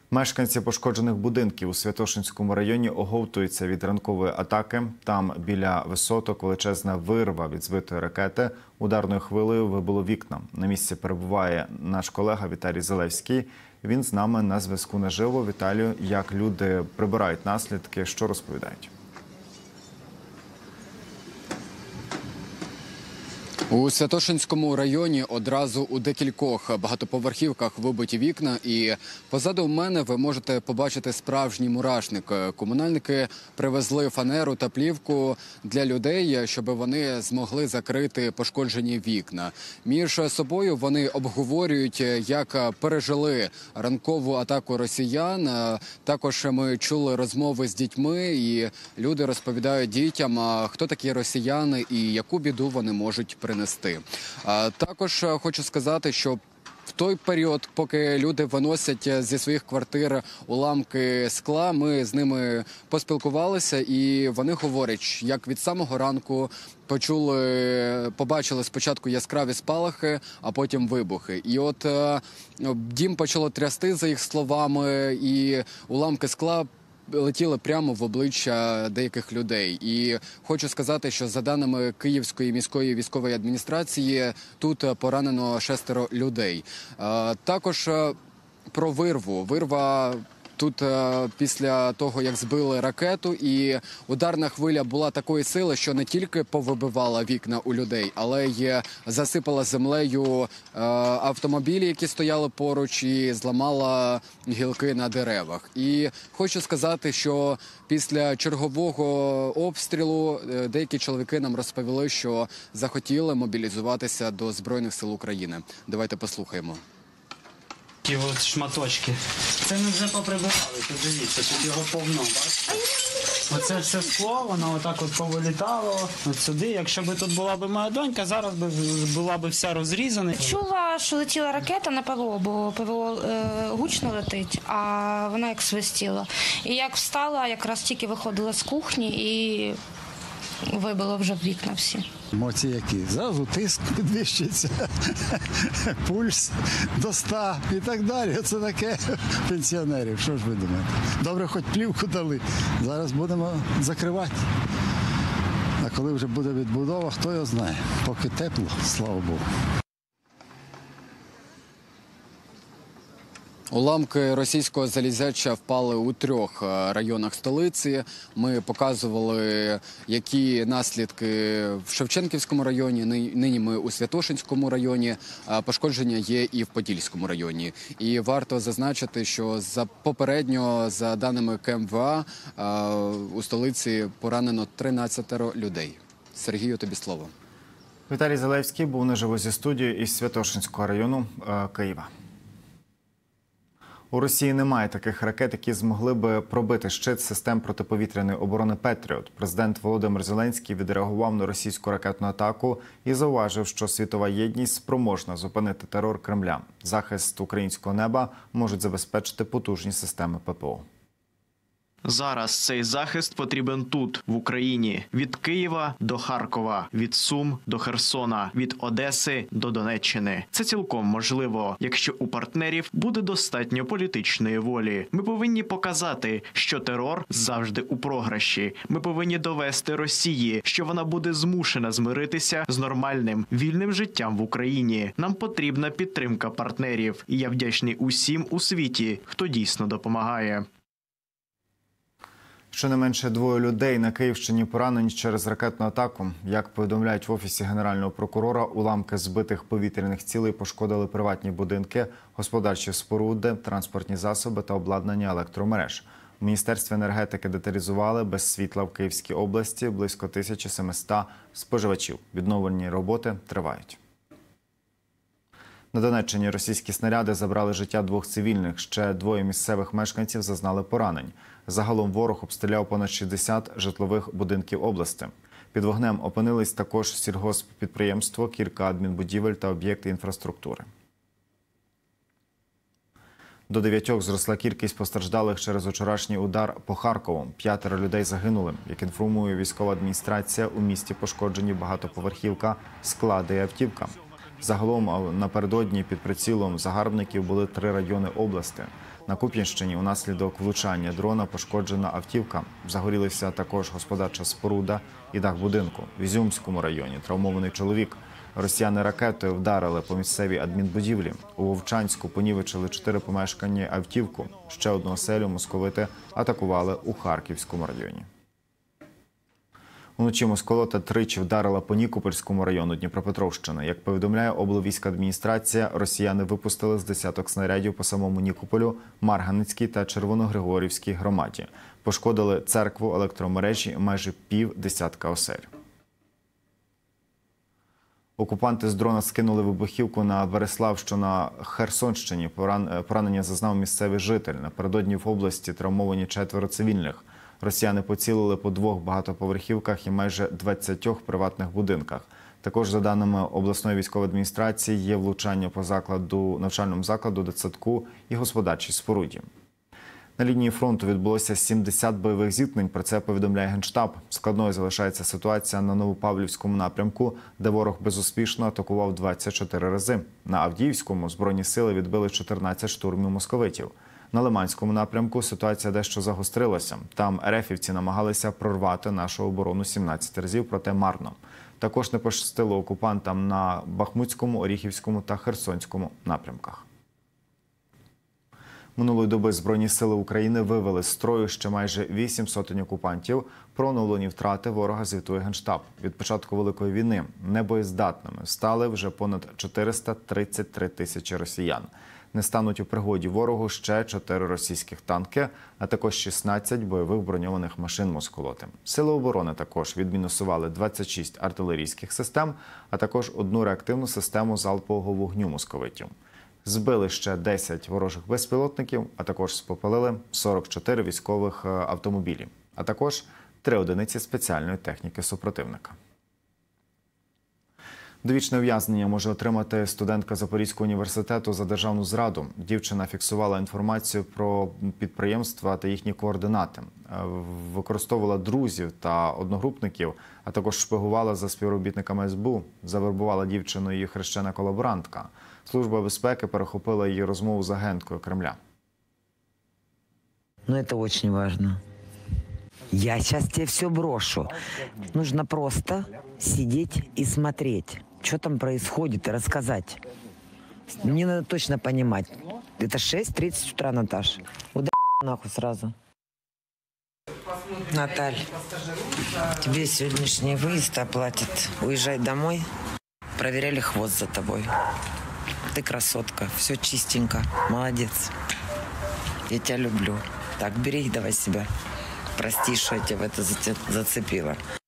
Мешканці пошкоджених будинків у Святошинському районі оговтуються від ранкової атаки. Там біля висоток величезна вирва від збитої ракети. Ударною хвилею вибило вікна. На місці перебуває наш колега Віталій Залевський. Він з нами на зв'язку наживо. Віталію, як люди прибирають наслідки, що розповідають? У Святошинському районі одразу у декількох багатоповерхівках вибиті вікна, і позаду мене ви можете побачити справжній мурашник. Комунальники привезли фанеру та плівку для людей, щоб вони змогли закрити пошкоджені вікна. Між собою вони обговорюють, як пережили ранкову атаку росіян. Також ми чули розмови з дітьми, і люди розповідають дітям, хто такі росіяни і яку біду вони можуть принести. Також хочу сказати, що в той період, поки люди виносять зі своїх квартир уламки скла, ми з ними поспілкувалися, і вони говорять, як від самого ранку побачили спочатку яскраві спалахи, а потім вибухи. І от дім почало трясти, за їх словами, і уламки скла летіли прямо в обличчя деяких людей. І хочу сказати, що за даними Київської міської військової адміністрації, тут поранено 6 людей. Також про вирву. Вирва тут після того, як збили ракету, і ударна хвиля була такої сили, що не тільки повибивала вікна у людей, але й засипала землею автомобілі, які стояли поруч, і зламала гілки на деревах. І хочу сказати, що після чергового обстрілу деякі чоловіки нам розповіли, що захотіли мобілізуватися до Збройних сил України. Давайте послухаємо. Такі от шматочки. Це ми вже поприбирали, тут дивіться, тут його повно, бачите? Оце все скло, воно отак от повилітало от сюди. Якщо б тут була б моя донька, зараз була б вся розрізана. Чула, що летіла ракета на ПВО, бо ПВО гучно летить, а вона як свистіла. І як встала, якраз тільки виходила з кухні і вибило вже вікна всі. Емоції які? Зразу тиск підвищується, пульс до 100 і так далі. Це таке пенсіонерів. Що ж ви думаєте? Добре, хоч плівку дали. Зараз будемо закривати. А коли вже буде відбудова, хто його знає. Поки тепло, слава Богу. Уламки російського залізяча впали у 3 районах столиці. Ми показували, які наслідки в Шевченківському районі, нині ми у Святошинському районі, пошкодження є і в Подільському районі. І варто зазначити, що попередньо, за даними КМВА, у столиці поранено 13 людей. Сергію, тобі слово. Віталій Залевський був наживо зі студією із Святошинського району Києва. У Росії немає таких ракет, які змогли би пробити щит систем протиповітряної оборони «Петріот». Президент Володимир Зеленський відреагував на російську ракетну атаку і зауважив, що світова єдність спроможна зупинити терор Кремля. Захист українського неба можуть забезпечити потужні системи ППО. Зараз цей захист потрібен тут, в Україні. Від Києва до Харкова, від Сум до Херсона, від Одеси до Донеччини. Це цілком можливо, якщо у партнерів буде достатньо політичної волі. Ми повинні показати, що терор завжди у програші. Ми повинні довести Росії, що вона буде змушена змиритися з нормальним, вільним життям в Україні. Нам потрібна підтримка партнерів. І я вдячний усім у світі, хто дійсно допомагає. Щонайменше 2 людей на Київщині поранені через ракетну атаку. Як повідомляють в Офісі Генерального прокурора, уламки збитих повітряних цілей пошкодили приватні будинки, господарчі споруди, транспортні засоби та обладнання електромереж. У Міністерстві енергетики деталізували, без світла в Київській області близько 1700 споживачів. Відновлені роботи тривають. На Донеччині російські снаряди забрали життя 2 цивільних. Ще 2 місцевих мешканців зазнали поранень. Загалом ворог обстріляв понад 60 житлових будинків області. Під вогнем опинились також сільгосппідприємство, кілька адмінбудівель та об'єкти інфраструктури. До 9 зросла кількість постраждалих через вчорашній удар по Харкову. 5 людей загинули. Як інформує військова адміністрація, у місті пошкоджені багатоповерхівка, склади і автівка. Загалом напередодні під прицілом загарбників були 3 райони області. На Куп'янщині унаслідок влучання дрона пошкоджена автівка. Загорілися також господарча споруда і дах будинку. В Ізюмському районі травмований чоловік. Росіяни ракетою вдарили по місцевій адмінбудівлі. У Вовчанську понівечили 4 помешкання автівку. Ще одну оселю московити атакували у Харківському районі. Уночі Москолота тричі вдарила по Нікопольському району Дніпропетровщини. Як повідомляє облвійськадміністрація, росіяни випустили з десяток снарядів по самому Нікополю, Марганицькій та Червоногригорівській громаді. Пошкодили церкву, електромережі, майже півдесятка осель. Окупанти з дрона скинули вибухівку на Береслав, що на Херсонщині. Поранення зазнав місцевий житель. Напередодні в області травмовані 4 цивільних. Росіяни поцілили по 2 багатоповерхівках і майже 20 приватних будинках. Також, за даними обласної військової адміністрації, є влучання по навчальному закладу, дитсадку і господарчій споруді. На лінії фронту відбулося 70 бойових зіткнень, про це повідомляє Генштаб. Складною залишається ситуація на Новопавлівському напрямку, де ворог безуспішно атакував 24 рази. На Авдіївському Збройні сили відбили 14 штурмів московитів. На Лиманському напрямку ситуація дещо загострилася. Там РФівці намагалися прорвати нашу оборону 17 разів, проте марно. Також не пощастило окупантам на Бахмутському, Оріхівському та Херсонському напрямках. Минулої доби Збройні сили України вивели з строю ще майже 8 сотень окупантів. Про оновлені втрати ворога звітує Генштаб. Від початку Великої війни небоєздатними стали вже понад 433 тисячі росіян. Не стануть у пригоді ворогу ще 4 російських танки, а також 16 бойових броньованих машин Москолоти. Сили оборони також відмінусували 26 артилерійських систем, а також 1 реактивну систему залпового вогню московитів. Збили ще 10 ворожих безпілотників, а також спопалили 44 військових автомобілі, а також 3 одиниці спеціальної техніки супротивника. Довічне ув'язнення може отримати студентка Запорізького університету за державну зраду. Дівчина фіксувала інформацію про підприємства та їхні координати, використовувала друзів та одногрупників, а також шпигувала за співробітниками СБУ. Завербувала дівчину її хрещена колаборантка. Служба безпеки перехопила її розмову з агенткою Кремля. Но это очень важно. Я сейчас тебе все брошу. Нужно просто сидеть и смотреть, что там происходит, и рассказать. Мне надо точно понимать. Это 6:30 утра, Наташа. Удай нахуй сразу. Наталь, тебе сегодняшний выезд оплатят. Уезжай домой. Проверяли хвост за тобой. Ты красотка, все чистенько, молодец. Я тебя люблю. Так, береги давай себя. Прости, что я тебя в это зацепила.